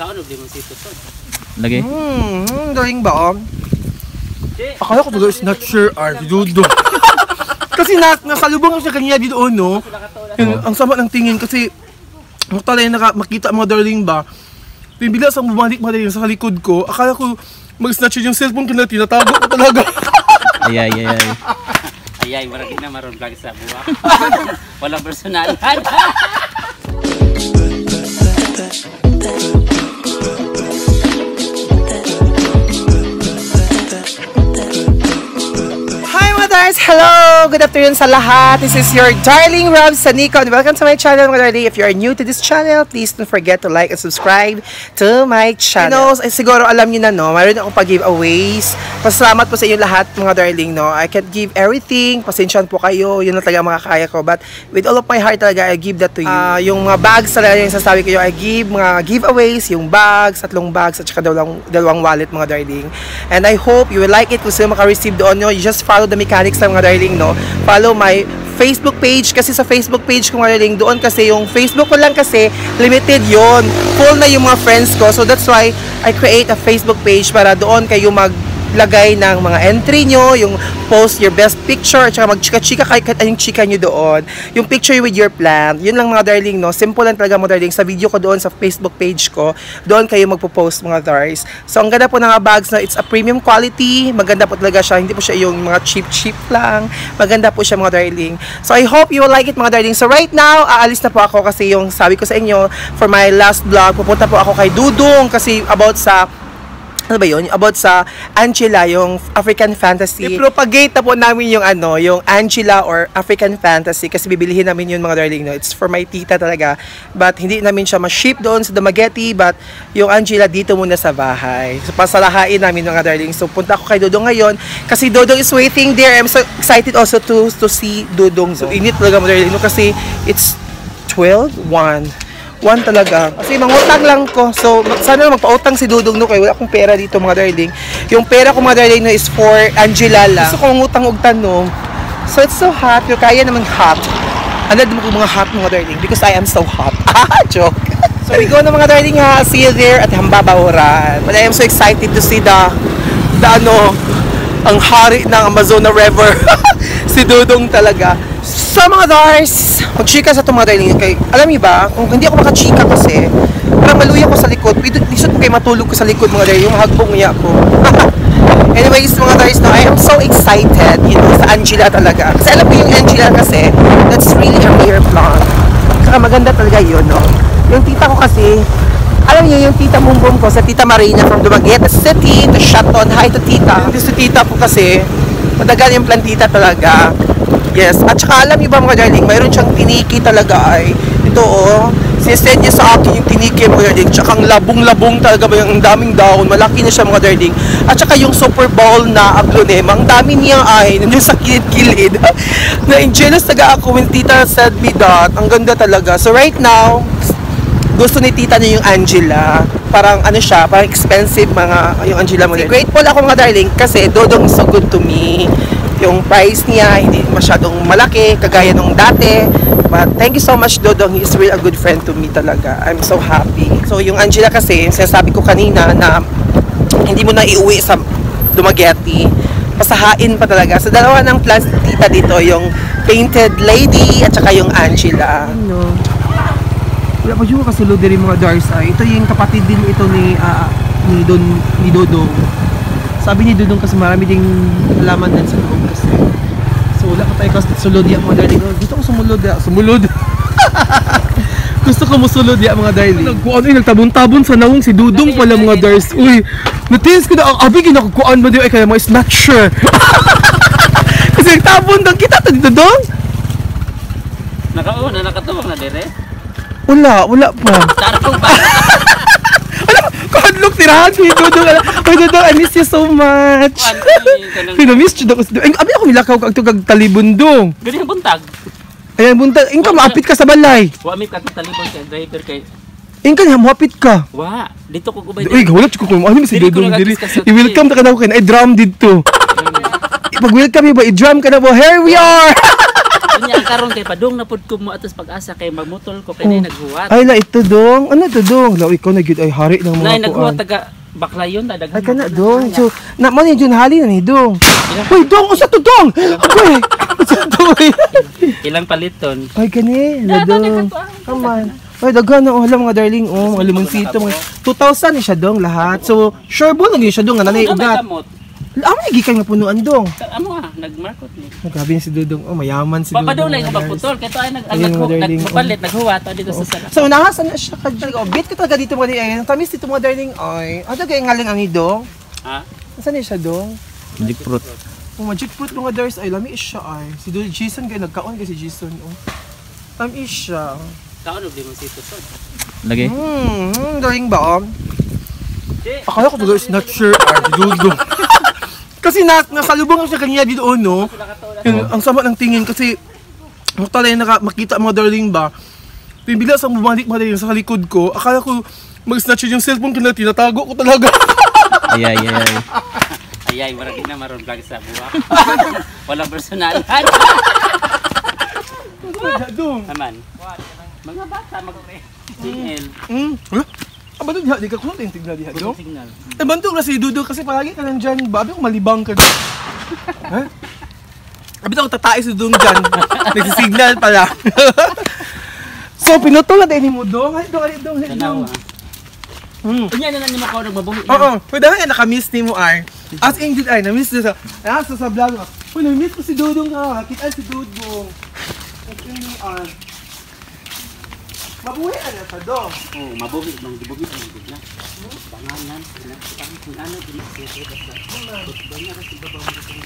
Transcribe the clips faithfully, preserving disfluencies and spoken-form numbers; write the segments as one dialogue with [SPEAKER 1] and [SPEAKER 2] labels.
[SPEAKER 1] Kaon di mo sito to.
[SPEAKER 2] Lagi.
[SPEAKER 3] Hmm, daling ba? Akala ko to is not sure are dudo. Kasi na, nasalubong ko siya kanina dito, no? Yung, ang sama ng tingin kasi makita na makita mga darling ba? Bigla sa bumalik mga darling sa likod ko, akala ko mag-snatch yung cellphone ko na tinatago ko talaga.
[SPEAKER 2] Ay, ay, ay, ay.
[SPEAKER 1] Ay, ay, marami na maroon vlog sa buwak. Walang personalan.
[SPEAKER 3] Hello! Good afternoon sa lahat. This is your darling Rob Sanicon. Welcome to my channel, mga darling. If you are new to this channel, please don't forget to like and subscribe to my channel. You know, siguro alam niyo na, no? Mayroon akong pag-giveaways. Pasalamat po sa inyo lahat, mga darling, no? I can't give everything. Pasensyahan po kayo. Yun na talaga mga kaya ko. But with all of my heart talaga, I give that to you. Uh, yung mga bags talaga yung sasabi ko, I give mga giveaways, yung bags, tatlong bags, at saka dalawang, dalawang wallet, mga darling. And I hope you will like it kung sino maka-receive doon, no? You just follow the mechanics lang, mga darling, no? Follow my Facebook page kasi sa Facebook page ko, mga darling, doon kasi yung Facebook ko lang kasi limited yon, full na yung mga friends ko, so that's why I create a Facebook page para doon kayo maglagay ng mga entry nyo, yung post your best picture, at saka magchika-chika kahit anong chika nyo doon, yung picture with your plant, yun lang, mga darling, no? Simple lang talaga, mga darling. Sa video ko doon sa Facebook page ko, doon kayo magpo-post, mga dars. So ang ganda po ng mga bags na it's a premium quality, maganda po talaga siya, hindi po siya yung mga cheap-cheap lang, maganda po siya, mga darling. So I hope you will like it, mga darling. So right now, aalis na po ako kasi yung sabi ko sa inyo, for my last vlog, pupunta po ako kay Dudong kasi about sa ano ba yun? About sa Angela, yung African Fantasy. I-propagate na po namin yung ano, yung Angela or African Fantasy kasi bibilihin namin yun, mga darling, no? It's for my tita talaga. But hindi namin siya ma-ship doon sa Dumaguete, but yung Angela dito muna sa bahay. So pasalahain namin, mga darling. So punta ako kay Dudong ngayon kasi Dudong is waiting there. I'm so excited also to to see Dudong. So init talaga, mga darling, no? Kasi it's twelve, one. One talaga. Kasi mangutang lang ko. So, sana lang magpautang si Dudong, no? Kaya wala akong pera dito, mga darling. Yung pera ko, mga darling, no, is for Angela lang. Gusto ko mangutang og tanong. So, it's so hot. Pero kaya naman hot. Alad mo ko mga hot, mga darling. Because I am so hot. Ah, joke. So, we go na, mga darling, ha. See you there at Hambabauran. But I am so excited to see the, the ano, ang hari ng Amazona River. Si Dudong talaga. Sa mga dars, magchika sa itong mga darling. Okay. Alam niyo ba, kung hindi ako makachika kasi, parang maluya ko sa likod. Lisod mo kayo matulog ko sa likod, mga darling. Yung hagbong niya ako. Anyways, mga dars, no, I am so excited, you know, sa Angela talaga. Kasi alam ko yung Angela kasi, that's really a rare plant. Saka maganda talaga yun, no. Yung tita ko kasi, alam niyo yung tita bumbum ko sa Tita Marina from Dumaguete City to Shaton. Hi to tita. Yung sa tita ko kasi, madagal yung plantita talaga. Yes, at saka alam niyo ba, mga darling, mayroon siyang tiniki talaga ay. Ito, oh, sisend niya sa akin yung tiniki, mga darling. Tsaka ang labong-labong talaga ba yung daming dahon. Malaki na siya, mga darling. At saka yung super bowl na aglonema, ang dami niya ay, nandiyan sa kilid-kilid. Na-enjealous taga ako when tita said me that. Ang ganda talaga. So right now, gusto ni tita niya yung Angela. Parang ano siya, parang expensive mga yung Angela mo. Grateful ako, mga darling, kasi Dudong is so good to me. Yung price niya, hindi masyadong malaki, kagaya nung dati. But thank you so much, Dudong. He is really a good friend to me talaga. I'm so happy. So yung Angela kasi, yung sinasabi ko kanina na hindi mo na iuwi sa Dumaguete, pasahain pa talaga. So dalawa ng plants tita dito, yung Painted Lady at saka yung Angela. Ano? Wala pa siya kasulod din mga dars ay. Ito yung kapatid din ito ni uh, ni Don ni Dudong. Sabi ni Dudong kasi marami ding halaman din sa loob kasi. So wala pa tayo kasi sulod ya, mga darling. Gusto ko sumulod ya, sumulod. Gusto ko musulod ya, mga darling. Nagkuan ay nagtabon-tabon sa nawong si Dudong pala, mga dars. Uy, natis ko na ang abi ginakuan mo di ay kaya mo is not sure. Kasi nagtabon daw kita to ni Dudong.
[SPEAKER 1] Nakauna nakatuwang na dire.
[SPEAKER 3] Wala, wala pa.
[SPEAKER 1] Tarpong pa.
[SPEAKER 3] Alam, kahadlok tirahan si Dudong. Ay, Dudong, I miss you so much. Pinamiss you daw. Ay, abi ako milakaw kag tugag talibundong.
[SPEAKER 1] Ganyan buntag.
[SPEAKER 3] Ayan, buntag. Ingka, maapit ka sa balay.
[SPEAKER 1] Wa mi katong talibon kay driver kay.
[SPEAKER 3] Ingka, maapit ka.
[SPEAKER 1] Wa, dito ko kubay.
[SPEAKER 3] Uy, wala ko kung ano si Dudong diri. I-welcome ta ka daw kay. Ay, drum dito. Pag-welcome ba, i-drum ka na po. Here we are.
[SPEAKER 1] Anya karon kay padung na pud ko mo atos pag-asa kay magmutol ko kay
[SPEAKER 3] Oh.
[SPEAKER 1] nay naghuwat.
[SPEAKER 3] Ay la ito dong. Ano ito dong? Law ikaw na gyud ay hari ng
[SPEAKER 1] Nay
[SPEAKER 3] mga
[SPEAKER 1] naghuwat
[SPEAKER 3] kuan.
[SPEAKER 1] taga baklayon ta daghan.
[SPEAKER 3] Ay kana dong. So na man yun hali na ni dong. Uy dong usa to dong. Uy. Usa to.
[SPEAKER 1] Ilang paliton.
[SPEAKER 3] Ay kani, la dong. Come on. Ay daghan na oh hala mga darling oh, mga limonsito mga two thousand ni siya dong lahat. So sure bo lagi siya dong nga nanay ugat. Amo lagi kay nga punuan dong.
[SPEAKER 1] Amo ah, nagmarkot ni.
[SPEAKER 3] Nagabi si Dudong. Oh mayaman si Dudong.
[SPEAKER 1] Papadulay ko
[SPEAKER 3] mga guys.
[SPEAKER 1] magputol kay to ay nag
[SPEAKER 3] Ayun, mga darling, oh.
[SPEAKER 1] nagpalit naghuwat dito sa sala.
[SPEAKER 3] So nahasan na siya ka Jig. Oh, bit ko talaga dito mga darling. Ang tamis dito mga darling. Ay, ano kay ngaling ang idong?
[SPEAKER 1] Ha?
[SPEAKER 3] Saan ni siya dong?
[SPEAKER 2] Magic fruit.
[SPEAKER 3] Oh, magic fruit mga darling. Ay, lami is siya ay. Si Dudong Jason kay nagkaon kay si Jason oh. Lami is siya.
[SPEAKER 1] Kaon og limon sito sod.
[SPEAKER 2] Lagi.
[SPEAKER 3] Hmm, hmm, darling ba? Oh?
[SPEAKER 1] Di.
[SPEAKER 3] Akala ko talaga is not sure ay si Dudong. Kasi na, nasalubong siya kanina dito no. Yung, ang sama ng tingin kasi talay naka makita mga darling ba. Pimbila sa bumalik mga darling sa likod ko. Akala ko mag-snatch yung cellphone ko na tinatago ko talaga.
[SPEAKER 2] Ay, ay, ay, ay.
[SPEAKER 1] Ayay, marag na maron vlog sa buwak. Walang personalan.
[SPEAKER 3] Dong.
[SPEAKER 1] Naman. Mga bata mag-signal.
[SPEAKER 3] Hmm. Huh? Aba doon di ka kuno yung tignan diha dong.
[SPEAKER 1] Signal.
[SPEAKER 3] Eh bantog na si Dudong kasi palagi ka nandiyan. Babi ko malibang ka doon. Ha? Abi ako tatae si Dudong diyan. Nagsisignal pala. So pinutol na din mo dong. Ay dong, ay dong, ay dong.
[SPEAKER 1] Tanawa.
[SPEAKER 3] Hmm.
[SPEAKER 1] Unya na nimo ka og mabuhi.
[SPEAKER 3] Oo, pwede nga naka-miss ni mo ay. As in good ay, na-miss na sa, ah, sa sa vlog ko. Uy, na-miss ko si Dudong ha, kita si Dudong. As in ni ay. Mabuhay na sa dong.
[SPEAKER 1] Oh, mabuhi mang gibuhi ang gitna. Banganan, sila pang kung ano din sa sa. Banganan kasi babaw mo sa.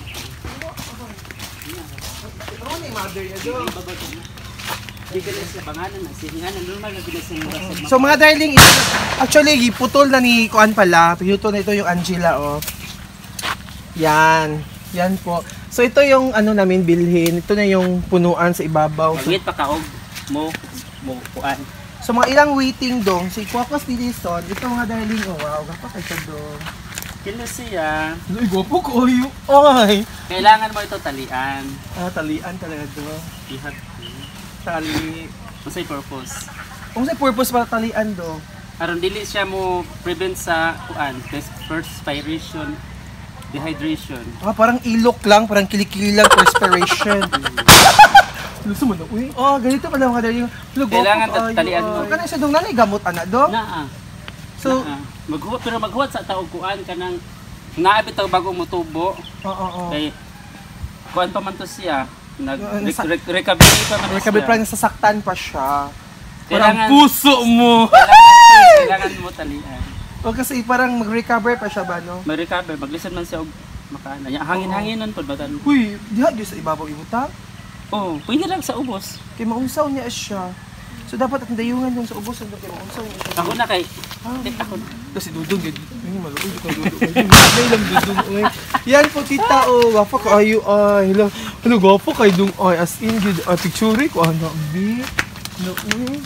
[SPEAKER 3] Ano ni mother niya dong?
[SPEAKER 1] Di ka sa banganan na singanan normal na binasan mo sa.
[SPEAKER 3] So mga darling, ito, actually, putol na ni Kuan pala. Pinuto na ito yung Angela, oh. Yan. Yan po. So ito yung ano namin bilhin. Ito na yung punuan sa ibabaw. So,
[SPEAKER 1] Magit pa kaog mo mo kuan.
[SPEAKER 3] so mga ilang waiting dong. Si Kwakwas Dilison. Ito mga darling, oh wow. Gapa kay siya dong.
[SPEAKER 1] Kilo siya.
[SPEAKER 3] Uy, gwapo ko yung. Ay.
[SPEAKER 1] Kailangan mo ito talian.
[SPEAKER 3] Ah, talian talaga dong.
[SPEAKER 1] Ihat.
[SPEAKER 3] Tali.
[SPEAKER 1] Masay purpose.
[SPEAKER 3] Kung sa purpose para talian dong.
[SPEAKER 1] Aron dili siya mo prevent sa kuan, perspiration, dehydration.
[SPEAKER 3] Ah, parang ilok lang. Parang kilikili lang. Perspiration. Luso mo na, uy. Oh, ganito pala mga darling. Hello, gwapo
[SPEAKER 1] Kailangan
[SPEAKER 3] kayo,
[SPEAKER 1] talian
[SPEAKER 3] ay.
[SPEAKER 1] mo.
[SPEAKER 3] Kanang siya dong nanay gamot anak dong.
[SPEAKER 1] Naa.
[SPEAKER 3] So,
[SPEAKER 1] Naa. maghuwat pero maghuwat sa taog kuan kanang naabit taw bago mo tubo.
[SPEAKER 3] oo, oo.
[SPEAKER 1] Kay kuan pa man to siya. Nag
[SPEAKER 3] Uh,
[SPEAKER 1] rec-
[SPEAKER 3] nasa-
[SPEAKER 1] rec- recovery pa man to
[SPEAKER 3] Recovery
[SPEAKER 1] siya.
[SPEAKER 3] plan nasasaktan pa siya.
[SPEAKER 1] Kailangan-
[SPEAKER 3] Parang puso mo.
[SPEAKER 1] Kailangan, kailangan mo talian.
[SPEAKER 3] O kasi parang mag-recover pa siya ba, no?
[SPEAKER 1] Mag-recover, maglisan man siya og makaana. Ya, hangin-hanginan pod batan.
[SPEAKER 3] Uy, diha gyud sa ibabaw ibuta.
[SPEAKER 1] Oh, pwede lang sa ubos.
[SPEAKER 3] Kay maunsaw niya siya. So dapat ang dayungan yung sa ubos nandun kay maunsaw niya siya.
[SPEAKER 1] Ako na kay
[SPEAKER 3] Ah,
[SPEAKER 1] eh, ako na.
[SPEAKER 3] kasi dudong gyud. Ay, maluoy ka dudong. Ay, lang dudong oy. Yan po tita oh, wapo ka ayo ay. Hello. Hello, gwapo kay dung ay as in gyud ah, picture ko ana bi. No, uy.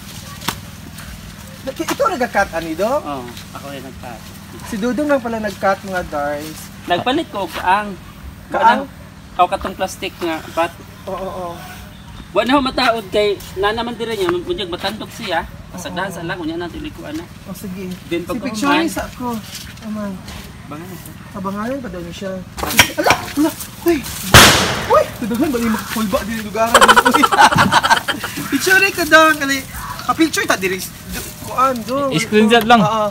[SPEAKER 3] Ito nagka-cut ani do?
[SPEAKER 1] Oh, ako rin nagpat.
[SPEAKER 3] Si Dudong lang pala nag-cut mga dars.
[SPEAKER 1] Nagpalit ko og kaang.
[SPEAKER 3] Kaang?
[SPEAKER 1] Kaang katong plastic nga pat.
[SPEAKER 3] Oo, oo.
[SPEAKER 1] Wa na ho mataod kay na naman dire niya munyag matandog siya. Pasagdahan sa lang unya na tilikuan na.
[SPEAKER 3] Oh, sige.
[SPEAKER 1] Then
[SPEAKER 3] Si
[SPEAKER 1] pag
[SPEAKER 3] picture
[SPEAKER 1] kumain-
[SPEAKER 3] ni sa ako. Aman.
[SPEAKER 1] Bangan siya.
[SPEAKER 3] Abangalan pa daw niya siya. Ala! Ala! Uy! Uy! Tudughan ba yung makapulba din yung lugar din? Picture ka daw. Kali. Pa-picture ta diri. Kuan do.
[SPEAKER 2] I-screenshot lang.
[SPEAKER 3] Oo.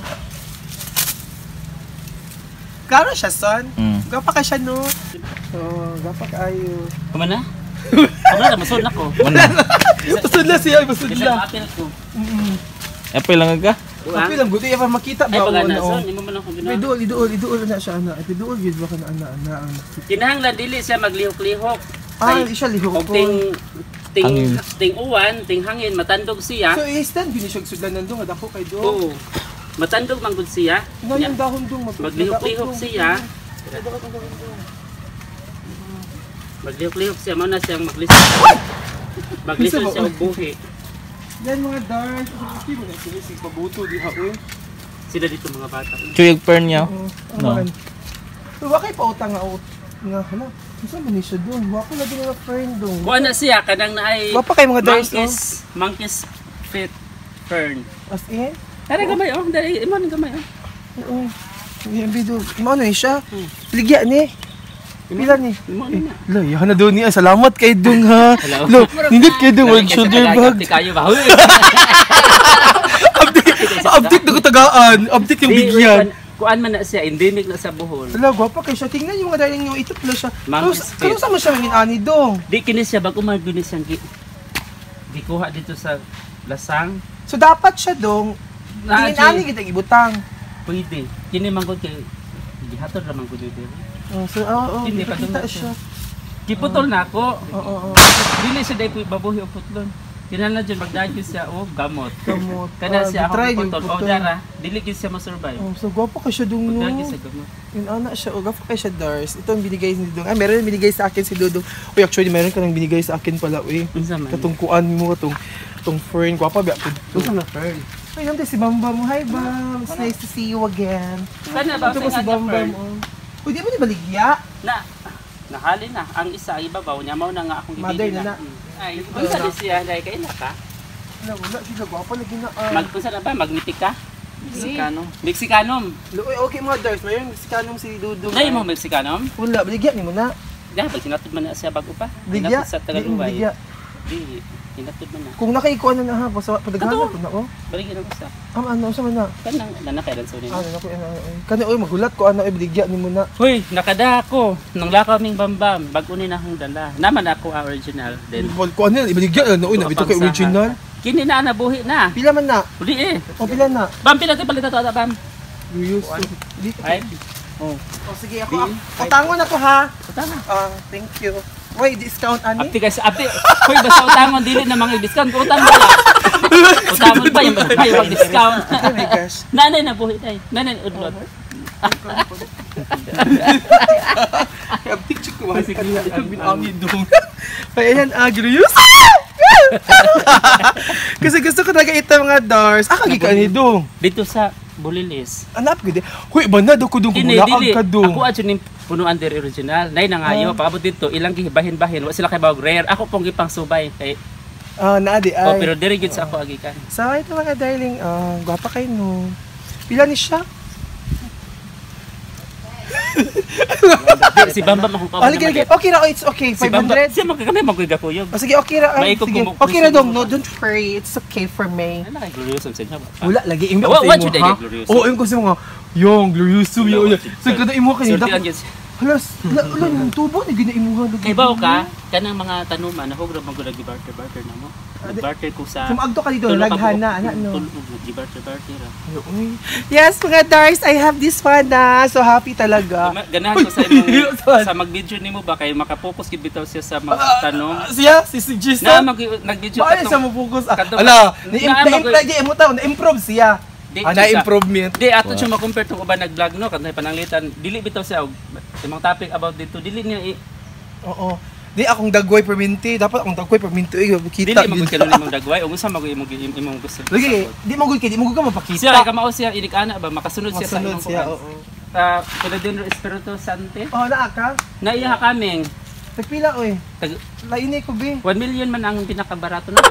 [SPEAKER 3] Klaro siya, son.
[SPEAKER 2] Mm.
[SPEAKER 3] Gapa ka siya, no? Oo, gapa ka ayo.
[SPEAKER 1] Kuman na? Kuman na masod na ko.
[SPEAKER 2] Mana?
[SPEAKER 3] Basod lang siya, basod
[SPEAKER 1] Kasi
[SPEAKER 3] lang.
[SPEAKER 1] apil ko.
[SPEAKER 3] Mm.
[SPEAKER 2] Apay lang ka?
[SPEAKER 3] Tapi lang, buti pa makita
[SPEAKER 1] Ay
[SPEAKER 3] ba?
[SPEAKER 1] pag
[SPEAKER 3] Oo,
[SPEAKER 1] na
[SPEAKER 3] oo.
[SPEAKER 1] son, imo man ako
[SPEAKER 3] May
[SPEAKER 1] ginawa.
[SPEAKER 3] duol, iduol, iduol na siya, ana. Iduol, yun ba ka na, ana, ana.
[SPEAKER 1] Kinahanglan dili siya maglihok-lihok.
[SPEAKER 3] Ah,
[SPEAKER 1] Kay-
[SPEAKER 3] siya lihok
[SPEAKER 1] Og
[SPEAKER 3] po.
[SPEAKER 1] ting ting
[SPEAKER 2] Hangin.
[SPEAKER 1] ting uwan, ting hangin matandog siya.
[SPEAKER 3] So, i-stand, binisog sudlan nandun, adako kay do.
[SPEAKER 1] Oo. Matandog man gud siya.
[SPEAKER 3] Nga yung dahon dong, mag-
[SPEAKER 1] Maglihok-lihok
[SPEAKER 3] nadaot dong.
[SPEAKER 1] siya.
[SPEAKER 3] Nadaot ang dahon dong.
[SPEAKER 1] Maglihok-lihok siya, mao na siyang maglisod. Maglisod siya og buhi.
[SPEAKER 3] Yan mga dark, kasi mo na sila si pabuto di haon.
[SPEAKER 1] Sila dito mga bata.
[SPEAKER 2] Chuyog pern niya.
[SPEAKER 3] Oo,
[SPEAKER 2] No.
[SPEAKER 3] aman. So, wakay pa utang nga ut. Nga, hala. Saan man siya doon? Wako lagi na fern doon.
[SPEAKER 1] Kuha na siya, kanang na ay
[SPEAKER 3] Wapa kay mga dars, oh.
[SPEAKER 1] monkeys, monkeys fit fern.
[SPEAKER 3] As in?
[SPEAKER 1] Dari gamay oh, dari imo ni gamay oh.
[SPEAKER 3] Oo. Yung video. Ano eh siya? Ligya ni. Pila ni?
[SPEAKER 1] Imo ni.
[SPEAKER 3] Lo, yahan na doon niya. Salamat kay Dung ha. Lo, nindot kay Dung. Wag shoulder bag.
[SPEAKER 1] Kayo ba? Huy.
[SPEAKER 3] Update na katagaan. Update yung bigyan.
[SPEAKER 1] Kuan man na siya, endemic na sa Bohol.
[SPEAKER 3] Wala, gwapa kay siya. Tingnan yung mga daling yung itop na siya.
[SPEAKER 1] Monkey
[SPEAKER 3] Kano
[SPEAKER 1] spit.
[SPEAKER 3] sa mo siya mangin ani Dong?
[SPEAKER 1] Di kini siya bago maguni siyang gi. Di kuha dito sa lasang.
[SPEAKER 3] So dapat siya Dong.
[SPEAKER 1] Na,
[SPEAKER 3] Tingin ani kita ibutang.
[SPEAKER 1] Pwede. Kini man gud kay gihatod ra man gud dito.
[SPEAKER 3] Oh, so oo, oh,
[SPEAKER 1] Hindi pa
[SPEAKER 3] kita
[SPEAKER 1] dumako.
[SPEAKER 3] siya.
[SPEAKER 1] Giputol na ako.
[SPEAKER 3] Oo, oo.
[SPEAKER 1] Dili siya dai babuhi og putlon. Kinahanglan jud magdagyo siya og gamot.
[SPEAKER 3] Gamot.
[SPEAKER 1] Kana
[SPEAKER 3] Ah,
[SPEAKER 1] siya
[SPEAKER 3] try
[SPEAKER 1] ako
[SPEAKER 3] yung
[SPEAKER 1] putol. O
[SPEAKER 3] putol.
[SPEAKER 1] dara, dili gid siya ma-survive.
[SPEAKER 3] Oh, so gwapa kay siya Dong no.
[SPEAKER 1] Magdagyo sa gamot.
[SPEAKER 3] Yung anak siya, o gwapa kay siya Dars. Ito ang binigay ni Dong. Ah, meron yung binigay sa akin si Dudong. Uy, actually meron ka nang binigay sa akin pala, uy.
[SPEAKER 1] Unsa man?
[SPEAKER 3] Katungkuan mo katong tong fern, gwapa ba?
[SPEAKER 1] Unsa man fern?
[SPEAKER 3] Uy, nandito si Bambam. Hi, Bam. It's nice to see you again.
[SPEAKER 1] Kana ba
[SPEAKER 3] Ito ko si
[SPEAKER 1] sa
[SPEAKER 3] Bambam.
[SPEAKER 1] fern?
[SPEAKER 3] Oh. Uy, di ba ni baligya?
[SPEAKER 1] Na nahali na ang isa ibabaw niya mao na nga akong
[SPEAKER 3] Mother
[SPEAKER 1] ibili
[SPEAKER 3] na na.
[SPEAKER 1] Mm. Ay, unsa di siya dai kay ka?
[SPEAKER 3] Wala, wala. Sila gwapa lagi na. ah.
[SPEAKER 1] Mag unsa na ba magnitik ka? Mexicano. Mexicanom.
[SPEAKER 3] Uy, okay mga Dars. Mayroon si kanong si Dudong.
[SPEAKER 1] Dai mo Mexicanom?
[SPEAKER 3] Wala, baligya ni mo na.
[SPEAKER 1] Dapat sinatod man na siya bago pa.
[SPEAKER 3] Baligya.
[SPEAKER 1] Hinatod sa
[SPEAKER 3] Di mo
[SPEAKER 1] Tagaluway.
[SPEAKER 3] baligya.
[SPEAKER 1] Di, hinatod man na.
[SPEAKER 3] Kung nakaikuan na na ha, basta padaghan
[SPEAKER 1] Ato.
[SPEAKER 3] ko na oh.
[SPEAKER 1] Baligyan ako sa.
[SPEAKER 3] Am ano sa man na?
[SPEAKER 1] Kanang nanakailan sa nimo.
[SPEAKER 3] Ano na ko ano. Kani oy magulat ko ano ay baligya ni mo na.
[SPEAKER 1] Hoy, nakada ako. Nang lakaw ming bambam, bago ni na akong dala. Naman ako ang original. Then,
[SPEAKER 3] Wal ko ano yan, ibaligya na oy nabito kay original.
[SPEAKER 1] kini na nabuhi na.
[SPEAKER 3] Pila man na?
[SPEAKER 1] Uli eh.
[SPEAKER 3] O pila na?
[SPEAKER 1] Bam, pila tayo palita to, bam.
[SPEAKER 3] Reviews. Di
[SPEAKER 1] Ay. Oh.
[SPEAKER 3] Oh sige ako.
[SPEAKER 1] Di.
[SPEAKER 3] ah, Utangon ako ha.
[SPEAKER 1] Tama.
[SPEAKER 3] Ah, thank you. Wait, discount ani?
[SPEAKER 1] Apti guys, apti. Hoy, basta utangon dili na mga discount ko utang wala. Utangon pa yung may mag discount.
[SPEAKER 3] Oh my gosh.
[SPEAKER 1] Nanay na buhi tay. Nanay udlot.
[SPEAKER 3] Abtik chuk ko kasi kanina ito binangi dong. Ayan agrius. Kasi gusto ko talaga ito mga Dars. Ah, kagi ka ni dong.
[SPEAKER 1] Dito sa Bulilis.
[SPEAKER 3] Anak gid. Huy, banda do ko dong
[SPEAKER 1] Kini
[SPEAKER 3] kumulaag
[SPEAKER 1] dili.
[SPEAKER 3] ka dong.
[SPEAKER 1] Ako adyo ning punuan diri original. Nay na ngayo, paabot dito ilang gibahin-bahin. Wa sila kay bawag rare. Ako pong gipang subay kay
[SPEAKER 3] Ah, naadi
[SPEAKER 1] oh,
[SPEAKER 3] ay.
[SPEAKER 1] pero diri gid sa ako agikan.
[SPEAKER 3] So, ito mga darling, ah, gwapa kayo no. Pila ni siya?
[SPEAKER 1] Si Bambam akong
[SPEAKER 3] Oh, lagi, lagi. Okay na, oh, it's okay.
[SPEAKER 1] Si Bambam,
[SPEAKER 3] five hundred.
[SPEAKER 1] siya magkakami magkuyog.
[SPEAKER 3] Oh, sige, okay na. Ay,
[SPEAKER 1] Maikog
[SPEAKER 3] sige.
[SPEAKER 1] mo-
[SPEAKER 3] Okay na,
[SPEAKER 1] gusto
[SPEAKER 3] dong.
[SPEAKER 1] mo
[SPEAKER 3] No,
[SPEAKER 1] ba?
[SPEAKER 3] don't worry. It's okay for me.
[SPEAKER 1] Ano kay glorious sa inyo ba?
[SPEAKER 3] Wala, lagi. Imo
[SPEAKER 1] Wa-
[SPEAKER 3] sa
[SPEAKER 1] wa
[SPEAKER 3] imo,
[SPEAKER 1] jud
[SPEAKER 3] ha?
[SPEAKER 1] ay glorious.
[SPEAKER 3] Oo, imo kasi mga, yung glorious
[SPEAKER 1] Wala,
[SPEAKER 3] yung
[SPEAKER 1] wa
[SPEAKER 3] yun.
[SPEAKER 1] jud.
[SPEAKER 3] So, kada imo kanina.
[SPEAKER 1] Sortihan gyud siya.
[SPEAKER 3] Halas, wala, wala, yung tubo, na gina imo ha.
[SPEAKER 1] Kay bawo ka, kanang mga tanuman nahugrab man gud barter barter na mo. Barter ko sa
[SPEAKER 3] Kumagto ka dito,
[SPEAKER 1] tulo ka
[SPEAKER 3] laghan
[SPEAKER 1] buok.
[SPEAKER 3] na, anak, no?
[SPEAKER 1] Barter barter.
[SPEAKER 3] Yes, mga Dars, I have this one na. So happy talaga.
[SPEAKER 1] Ganahan ko sa imong sa mag-video nimo ba kay makapokus gid bitaw siya sa mga tanong.
[SPEAKER 3] Ah, siya, si si Gis
[SPEAKER 1] Na mag nag-video
[SPEAKER 3] Bakit
[SPEAKER 1] ka
[SPEAKER 3] siya mo focus? Ah,
[SPEAKER 1] Kadto-
[SPEAKER 3] ala,
[SPEAKER 1] Na-
[SPEAKER 3] na-improve di mo taw, na-improve siya.
[SPEAKER 1] Di,
[SPEAKER 3] Ah,
[SPEAKER 1] kita.
[SPEAKER 3] na-improvement.
[SPEAKER 1] Di ato siya ma-compare to uban nag-vlog no kanay pananglitan. Dili bitaw siya og imong topic about dito dili niya i-
[SPEAKER 3] Oo. Di akong dagway perminti, dapat akong dagway perminti eh
[SPEAKER 1] dili
[SPEAKER 3] kita.
[SPEAKER 1] magud kanon imong dagway ug unsa magud imong imong gusto.
[SPEAKER 3] Lagi, di mo gud kay, di mo gud ka
[SPEAKER 1] Siya
[SPEAKER 3] mapakita.
[SPEAKER 1] kay kamao siya inik ana ba makasunod siya sa
[SPEAKER 3] Masunod
[SPEAKER 1] imong
[SPEAKER 3] siya,
[SPEAKER 1] kuwan.
[SPEAKER 3] oo.
[SPEAKER 1] Ah, Pinadino Espiritu Santo.
[SPEAKER 3] Oh, naa ka?
[SPEAKER 1] Naiya kaming
[SPEAKER 3] Nagpila oy.
[SPEAKER 1] tag
[SPEAKER 3] Lainay ko bi.
[SPEAKER 1] one million man ang pinakabarato na.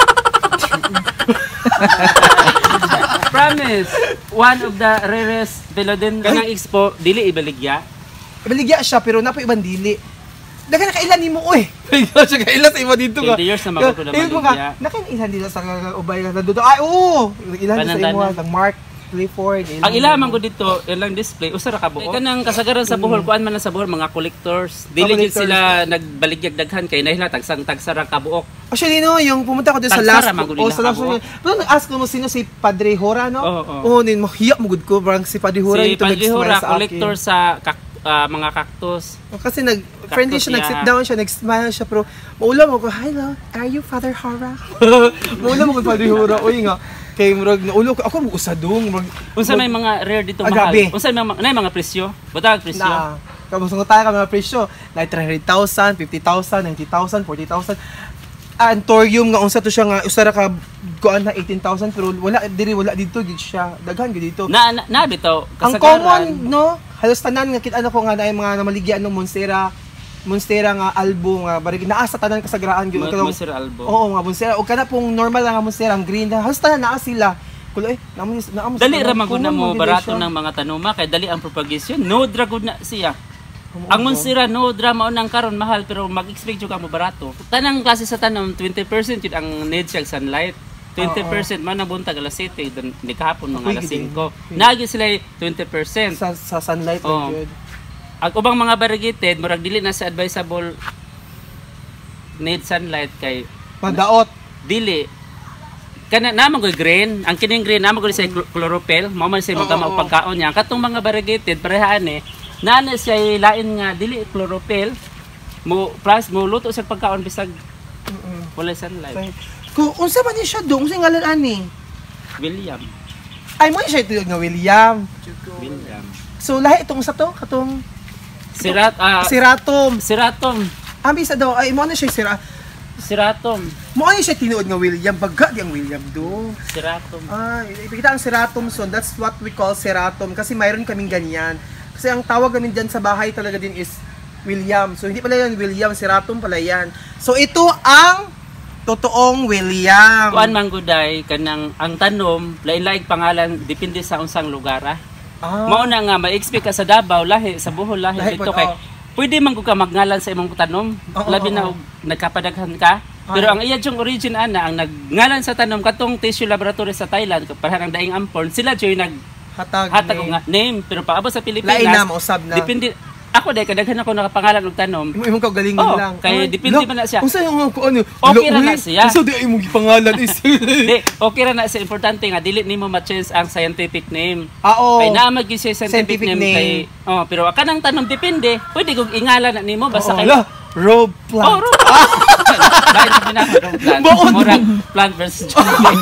[SPEAKER 1] Promise, one of the rarest Velodin kanang expo dili ibaligya.
[SPEAKER 3] Baligya siya pero napo ibang dili. Daga nakailan nimo oy. Siya kailan sa iba dito ka.
[SPEAKER 1] twenty years na magod ko na
[SPEAKER 3] Eh,
[SPEAKER 1] maligya.
[SPEAKER 3] nakailan dito sa ubay na dito. Ay, oo. Ilan sa
[SPEAKER 1] Panandanan.
[SPEAKER 3] imo ang Mark Clifford.
[SPEAKER 1] Ang ilaman ko dito, ilang display, usara ka buo. Kanang kasagaran sa Bohol, kuan man na sa Bohol, mga collectors. Dili
[SPEAKER 3] Mga
[SPEAKER 1] gid
[SPEAKER 3] collectors.
[SPEAKER 1] sila nagbaligyag daghan kay nahila tagsang tagsara ka buok.
[SPEAKER 3] Actually no, yung pumunta ko doon sa
[SPEAKER 1] Tagsara,
[SPEAKER 3] last
[SPEAKER 1] maguli
[SPEAKER 3] oh,
[SPEAKER 1] na
[SPEAKER 3] sa last
[SPEAKER 1] ako.
[SPEAKER 3] one. Pero nag-ask ko mo sino si Padre Hora, no?
[SPEAKER 1] Oo, oo.
[SPEAKER 3] Oo, nin mahiya mo gud ko, parang si Padre Hora
[SPEAKER 1] Si
[SPEAKER 3] ito
[SPEAKER 1] Panlihura,
[SPEAKER 3] nag-smile sa
[SPEAKER 1] collector
[SPEAKER 3] akin.
[SPEAKER 1] sa kak- ah, mga cactus.
[SPEAKER 3] Oh, kasi nag friendly siya,
[SPEAKER 1] niya.
[SPEAKER 3] nag-sit down siya, nag-smile siya, pero maulam ako, hello, are you Father Hora? maulam ako Padre Hora, uy nga. Kay murag naulo ko, ako mag usadong, murag
[SPEAKER 1] Unsa may mga rare dito
[SPEAKER 3] Ah,
[SPEAKER 1] mahal?
[SPEAKER 3] grabe.
[SPEAKER 1] Unsa may mga nay mga presyo? Butag presyo.
[SPEAKER 3] na. Kabusong tayo ka mga presyo, na three hundred thousand, fifty thousand, ninety thousand, forty thousand. Ang thorium nga unsa to siya nga usara ka kuan na eighteen thousand pero wala diri wala dito gid siya. Daghan gid dito.
[SPEAKER 1] Na na, na bitaw
[SPEAKER 3] Ang common no, halos tanan nga kita ano ko nga na mga namaligyan ng Monstera, Monstera nga albo nga barig naa sa tanan kasagraan gyud
[SPEAKER 2] Mo- Monstera albo.
[SPEAKER 3] Oo nga Monstera o kana pong normal lang nga Monstera ang green na halos tanan naa sila. Kulo eh naamo naamo.
[SPEAKER 2] Dali ra man gud na mo barato ng mga tanuma kay dali ang propagation. No dra gud na siya. Ang Monstera no drama unang karon mahal pero mag-expect jud ka mo barato. Tanang klase sa tanom twenty percent yun ang need siya sunlight. twenty percent man ang buntag alas siete don ni kahapon mga alas singko. Naagi sila twenty percent
[SPEAKER 3] sa sa sunlight
[SPEAKER 2] oh.
[SPEAKER 3] Good.
[SPEAKER 2] Ang ubang mga variegated murag dili na sa advisable need sunlight kay
[SPEAKER 3] Padaot.
[SPEAKER 2] dili kana naman ko green ang kining green naman ko sa chlorophyll mao man siya magkama og pagkaon niya katong mga variegated parehaan eh nana siya lain nga dili chlorophyll mo plus mo luto sa pagkaon bisag wala sunlight.
[SPEAKER 3] Kung unsa man ni siya dong unsa ngalan ani?
[SPEAKER 2] William.
[SPEAKER 3] Ay mo siya tuyog nga William.
[SPEAKER 2] William.
[SPEAKER 3] So lahi itong sa to katong
[SPEAKER 2] Sirat ah
[SPEAKER 3] Siratom.
[SPEAKER 2] Siratom.
[SPEAKER 3] Ambi sa daw ay mo na siya sira.
[SPEAKER 2] Siratom.
[SPEAKER 3] Mo ani siya tinuod nga William bagga di ang William do.
[SPEAKER 2] Siratom.
[SPEAKER 3] Ay, ipikita ang Seratom son. That's what we call Seratom kasi mayroon kaming ganyan. Kasi ang tawag namin diyan sa bahay talaga din is William. So hindi pala yan William, Seratom pala yan. So ito ang totoong William.
[SPEAKER 2] Kuan man guday kanang ang tanom lain-laing pangalan depende sa unsang lugar ah.
[SPEAKER 3] Ah.
[SPEAKER 2] Mao na nga ma-expect ka sa Davao lahi sa Bohol lahi,
[SPEAKER 3] Lahi
[SPEAKER 2] dito
[SPEAKER 3] po,
[SPEAKER 2] kay
[SPEAKER 3] oo.
[SPEAKER 2] pwede man ko ka magngalan sa imong tanom
[SPEAKER 3] Oo,
[SPEAKER 2] labi na
[SPEAKER 3] oo.
[SPEAKER 2] og nagkapadaghan ka pero ang iya yung origin ana ang nagngalan sa tanom katong tissue laboratory sa Thailand parang ang daing ampon sila joy nag
[SPEAKER 3] Hatag.
[SPEAKER 2] hatag
[SPEAKER 3] ni-
[SPEAKER 2] og nga name pero paabot sa Pilipinas
[SPEAKER 3] Lain na mausab na.
[SPEAKER 2] depende ako dahil kadaghan ako nakapangalan og tanom
[SPEAKER 3] Imo imong kaugalingon
[SPEAKER 2] Oo,
[SPEAKER 3] lang.
[SPEAKER 2] kaya
[SPEAKER 3] Ay,
[SPEAKER 2] depende
[SPEAKER 3] la,
[SPEAKER 2] man na siya.
[SPEAKER 3] Unsa yung ko ano?
[SPEAKER 2] Okay ra na siya.
[SPEAKER 3] Unsa di imong gipangalan is?
[SPEAKER 2] di okay ra na sa importante nga dili nimo ma-change ang scientific name.
[SPEAKER 3] Ah, oo.
[SPEAKER 2] Kay naa gyud siya scientific,
[SPEAKER 3] Scientific
[SPEAKER 2] name,
[SPEAKER 3] name.
[SPEAKER 2] kay oh pero kanang tanom depende pwede kog ingalan na nimo basta
[SPEAKER 3] Oo,
[SPEAKER 2] kay
[SPEAKER 3] la, robe plant.
[SPEAKER 2] oh ro dahil sa pinaka plant
[SPEAKER 3] Baon
[SPEAKER 2] murag plant versus zombie.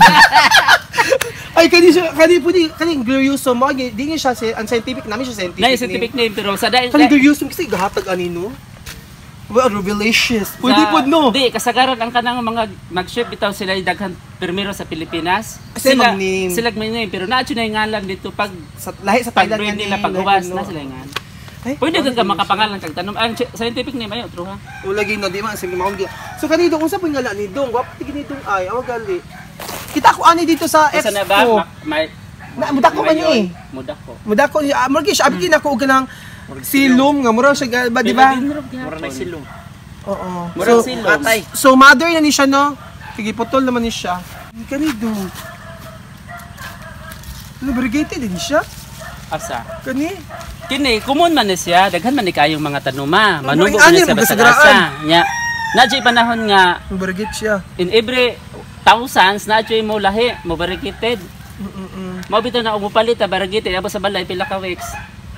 [SPEAKER 3] Ay kani siya kani pudi kani glorioso mo di nga siya si unscientific namin siya scientific.
[SPEAKER 2] na scientific name pero sa dahil
[SPEAKER 3] Kani glorioso kasi gahatag ani no. Well, revelations. Pwede
[SPEAKER 2] sa-
[SPEAKER 3] pod no.
[SPEAKER 2] Di kasagaran ang kanang mga mag-ship bitaw sila daghan permiro sa Pilipinas.
[SPEAKER 3] Kasi
[SPEAKER 2] Sila
[SPEAKER 3] mag-name.
[SPEAKER 2] sila mag-name pero naa na ngalan dito pag
[SPEAKER 3] Sa lahi sa
[SPEAKER 2] pag
[SPEAKER 3] Thailand
[SPEAKER 2] breed
[SPEAKER 3] nga
[SPEAKER 2] nila
[SPEAKER 3] ni-
[SPEAKER 2] paghuwas
[SPEAKER 3] no.
[SPEAKER 2] na sila ngalan.
[SPEAKER 3] Ay,
[SPEAKER 2] Pwede
[SPEAKER 3] ano
[SPEAKER 2] ka
[SPEAKER 3] yun
[SPEAKER 2] makapangalan kag tanom. Ang scientific name ayo true ha.
[SPEAKER 3] siya? O lagi no di man sige maong. So kani dong unsa pud ngala ni dong? Wapo tigini dong ay awag gali. Kita ko ani dito sa
[SPEAKER 2] Asa na ba?
[SPEAKER 3] Expo.
[SPEAKER 2] Ma- May
[SPEAKER 3] Na mudak ko man eh.
[SPEAKER 2] Mudak ko.
[SPEAKER 3] Mudak ko niya. Murag siya abi kina ko og ganang silom nga mura siya ga- ba di ba?
[SPEAKER 2] Mura na silong.
[SPEAKER 3] Oo.
[SPEAKER 2] Murag
[SPEAKER 3] So,
[SPEAKER 2] silom.
[SPEAKER 3] so mother na ni siya no. Sige putol naman ni siya. Kani dong. Ano variegated din siya?
[SPEAKER 2] Asa.
[SPEAKER 3] Kani?
[SPEAKER 2] Kini common man ni siya, daghan man ni kayong mga tanuma. Manubo
[SPEAKER 3] Ano,
[SPEAKER 2] man
[SPEAKER 3] ano,
[SPEAKER 2] siya basta
[SPEAKER 3] magkasagraan.
[SPEAKER 2] asa. Nya nadjay panahon nga
[SPEAKER 3] Variegated siya.
[SPEAKER 2] in every thousands nadjay mo lahi, mo variegated.
[SPEAKER 3] Mm-mm.
[SPEAKER 2] Mao bitaw na og mupalit ta variegated abo sa balay pila ka weeks.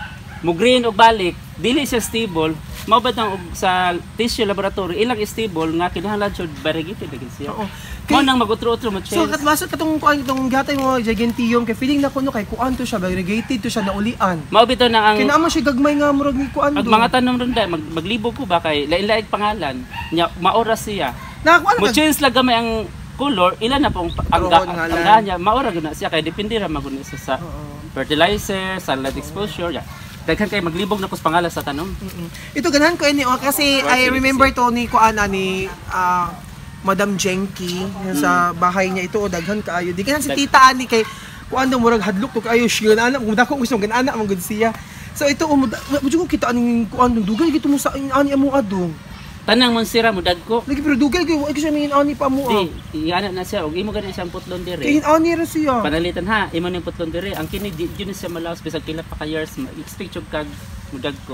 [SPEAKER 2] Mo green og balik, dili siya stable. Mao bitaw og sa tissue laboratory ilang stable nga kinahanglan jud variegated lagi siya.
[SPEAKER 3] Oo.
[SPEAKER 2] Mo
[SPEAKER 3] Kay-
[SPEAKER 2] nang mag-utro-utro mo
[SPEAKER 3] So
[SPEAKER 2] change.
[SPEAKER 3] kat masat katong kuan itong gatay mo gigantiyom kay feeling na kuno kay kuan to siya variegated to siya naulian.
[SPEAKER 2] Mao bitaw na ang
[SPEAKER 3] Kay naman siya gagmay nga murag ni kuan
[SPEAKER 2] Ang
[SPEAKER 3] do.
[SPEAKER 2] mga tanong ron dahil, mag, maglibog ko ba kay lain-laing pangalan, nya maoras siya.
[SPEAKER 3] Nakakuan
[SPEAKER 2] Mo
[SPEAKER 3] ka.
[SPEAKER 2] change lang gamay ang color, ilan na pong ang
[SPEAKER 3] Karoon
[SPEAKER 2] ga-
[SPEAKER 3] nga
[SPEAKER 2] ang
[SPEAKER 3] lang.
[SPEAKER 2] niya, maora gud na siya kay depende ra maguna siya sa fertilizer, sunlight exposure, ya. Daghan kay maglibog na pos pangalan sa tanom.
[SPEAKER 3] Mm-mm. Ito ganahan ko ini oh, kasi I remember to ni kuan ni ah, Madam Jenky yan sa bahay niya ito oh, daghan kaayo. Di ganahan si tita ani kay kuan daw murag hadlok to kaayo siya anak mo dako gusto ganana man gud siya. So ito um, mo kita aning kuan dugay gito mo sa ani amo adong.
[SPEAKER 2] Tanang Monstera mo dagko.
[SPEAKER 3] Lagi pero dugay kay wa siya mingin ani pa mo.
[SPEAKER 2] Di, iana na siya og imo gani siyang putlon dire.
[SPEAKER 3] Kay ani ra siya.
[SPEAKER 2] Panalitan ha, imo ning putlon dire. Ang kini di di na siya malaos bisag pila pa ka years, expect jud kag mudagko.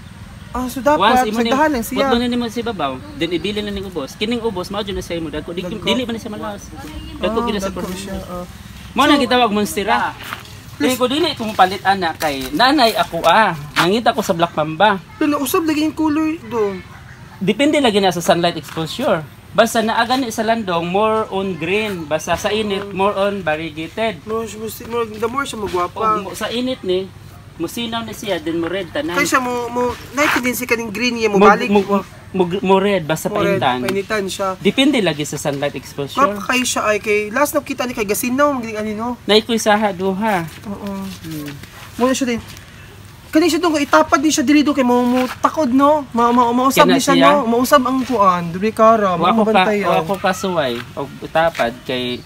[SPEAKER 3] Ah, so dapat sagdahan lang siya.
[SPEAKER 2] Putlon na nimo si babaw, then ibili na ning ubos. Kining ubos mao jud na siya mudagko. Di,
[SPEAKER 3] Dagko.
[SPEAKER 2] dili man na siya malaos. Dagko gid na sa
[SPEAKER 3] dagko
[SPEAKER 2] production.
[SPEAKER 3] siya. ah.
[SPEAKER 2] Mo na gitawag Monstera. Dili ko dili ko palit ana kay nanay ako ah. Nangita ko sa Black Mamba.
[SPEAKER 3] Pero nausab lagi yung color do.
[SPEAKER 2] Depende lagi na sa sunlight exposure. Basta naaga ni sa landong more on green, basta sa init more on variegated.
[SPEAKER 3] Mo mo the more siya magwapa.
[SPEAKER 2] Og mo- sa init ni musinaw na siya then mo red tanan.
[SPEAKER 3] Kaya siya mo mo like din si kaning green niya mo
[SPEAKER 2] Mo-
[SPEAKER 3] balik
[SPEAKER 2] mo,
[SPEAKER 3] mo.
[SPEAKER 2] mo, mo red basta
[SPEAKER 3] Mo red,
[SPEAKER 2] paintan.
[SPEAKER 3] painitan siya.
[SPEAKER 2] Depende lagi sa sunlight exposure.
[SPEAKER 3] Kapa kay siya ay kay last na kita ni kay Gasinaw maging ani no.
[SPEAKER 2] Nay ko isaha duha.
[SPEAKER 3] Oo.
[SPEAKER 2] Hmm.
[SPEAKER 3] Mo na siya din. Kani siya doon, itapad din siya dili doon kay mo mo takod no. Ma, ma mausab
[SPEAKER 2] Kaya na
[SPEAKER 3] ni siya
[SPEAKER 2] siya?
[SPEAKER 3] no. Mausab ang kuan, dili kara,
[SPEAKER 2] Wa ko ka,
[SPEAKER 3] mabantayan.
[SPEAKER 2] wa ko kasuway og utapad kay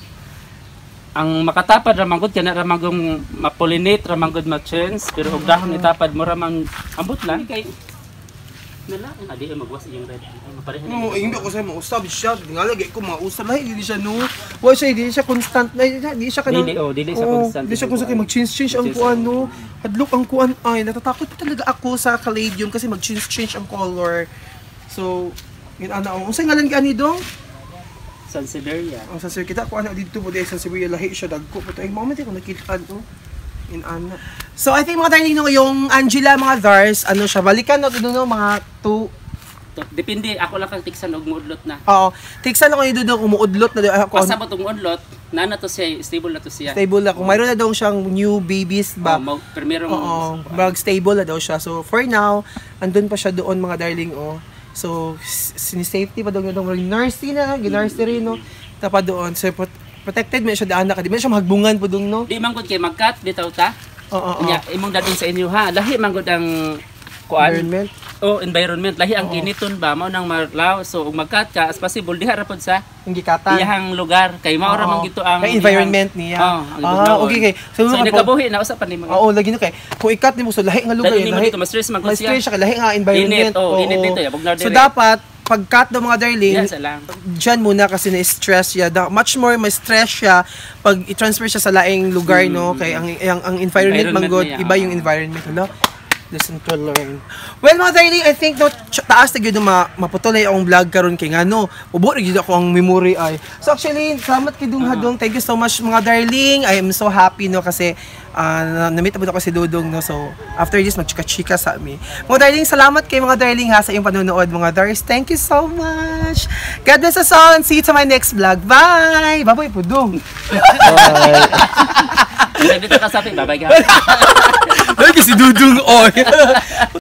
[SPEAKER 2] ang makatapad ra manggod kana ra manggong mapollinate ra manggod ma-chance pero og dahon itapad mo ra man ambot lang kay nala adi ay magwas iyang red. Mapareha
[SPEAKER 3] No, eh, hindi ako sa mausab siya. Ngalagay ko mausab lahi dili siya no. Wa siya dili siya constant na dili siya kanang
[SPEAKER 2] Dili, oh, dili siya
[SPEAKER 3] Oo,
[SPEAKER 2] constant.
[SPEAKER 3] Dili siya constant kay mag-change-change ang kuan no. Hadlok ang kuan ay natatakot pa talaga ako sa caladium kasi mag-change-change ang color. So, yun ana oh. Unsay ngalan gani dong?
[SPEAKER 2] Sansevieria.
[SPEAKER 3] Ang sa sir kita ko ana dito mo di sa Siberia lahi siya dagko pero ay moment ko nakita no. In ana. So I think mga darling no yung Angela mga Dars ano siya balikan na doon no mga two
[SPEAKER 2] Depende ako lang kang tiksan og muudlot na.
[SPEAKER 3] Oo. Tiksan lang kayo doon umuudlot na doon ako.
[SPEAKER 2] Pasabot og muudlot, nana to siya, stable na to siya.
[SPEAKER 3] Stable na. Kung mayroon na daw siyang new babies ba?
[SPEAKER 2] Oh, primero
[SPEAKER 3] Oo. Bag stable na daw siya. So for now, andun pa siya doon mga darling oh. So sinisafety pa daw niya daw nursery na, ginursery no. Tapa doon. So protected man siya daan na. Di man siya mahagbungan po doon no.
[SPEAKER 2] Di man gud kay magkat bitaw ta.
[SPEAKER 3] Oo.
[SPEAKER 2] Nya imong dadin sa inyo ha. Lahi man gud ang kuan.
[SPEAKER 3] Environment.
[SPEAKER 2] Oh, environment. Lahi ang
[SPEAKER 3] Oo.
[SPEAKER 2] kiniton ba mao nang marlaw. So ug magkat ka as possible diha ra pod sa
[SPEAKER 3] Ang gikatan.
[SPEAKER 2] iyang lugar kay mao ra man
[SPEAKER 3] Oo.
[SPEAKER 2] gito ang
[SPEAKER 3] Kay environment niya.
[SPEAKER 2] Oh, ang
[SPEAKER 3] Ah,
[SPEAKER 2] bugnaon.
[SPEAKER 3] okay kay.
[SPEAKER 2] So,
[SPEAKER 3] So,
[SPEAKER 2] so nagabuhi na usa pa ni mga.
[SPEAKER 3] Oo, lagi na kay. Kung ikat nimo so lahi nga lugar,
[SPEAKER 2] Dali nimo
[SPEAKER 3] lahi.
[SPEAKER 2] dito mas stress man gud
[SPEAKER 3] Mas
[SPEAKER 2] siya.
[SPEAKER 3] stress siya kay lahi nga environment.
[SPEAKER 2] Init, oh,
[SPEAKER 3] Oo.
[SPEAKER 2] init dito, ya, bugnaw
[SPEAKER 3] So
[SPEAKER 2] dire.
[SPEAKER 3] dapat pag-cut daw mga darling,
[SPEAKER 2] Yan sa lang.
[SPEAKER 3] dyan muna kasi na-stress siya. Da, much more ma-stress siya pag i-transfer siya sa laing lugar, no? Kay ang, ang, ang environment,
[SPEAKER 2] Environment
[SPEAKER 3] manggod,
[SPEAKER 2] niya,
[SPEAKER 3] iba
[SPEAKER 2] oo.
[SPEAKER 3] yung environment, no? Listen to learn. Well, mga darling, I think no, ch- taas na yun ma maputol ay akong vlog karon kay nga, no? Ubo na yun ako ang memory ay. So actually, salamat kay Dung Hadong. Thank you so much mga darling. I am so happy, no? Kasi uh, na-meet mo ako si Dudong, no? So, after this, magchika-chika sa amin. Mga darling, salamat kay mga darling ha sa iyong panonood, mga Dars. Thank you so much. God bless us all and see you to my next vlog. Bye! Bye-bye po, Dung.
[SPEAKER 2] Dito ka sabi, bye-bye ka.
[SPEAKER 3] Ay, kasi Dudong, oy.